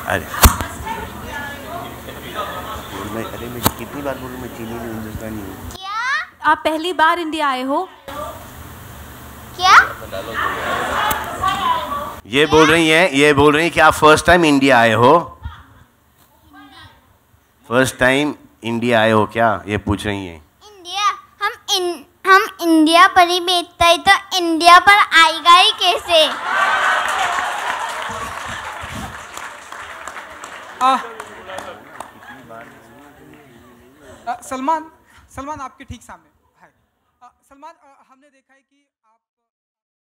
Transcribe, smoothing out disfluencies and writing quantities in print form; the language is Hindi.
अरे मैं कितनी बार बोलूँ, मैं चीनी नहीं हिंदुस्तानी हूँ। क्या आप पहली बार इंडिया आए हो? क्या ये बोल रही हैं कि आप फर्स्ट टाइम इंडिया आए हो? फर्स्ट टाइम इंडिया आए हो क्या, ये पूछ रही हैं। इंडिया हम इंडिया पर ही बेचता है तो इंडिया पर आएगा ही कैसे? सलमान आपके ठीक सामने है। सलमान, हमने देखा है कि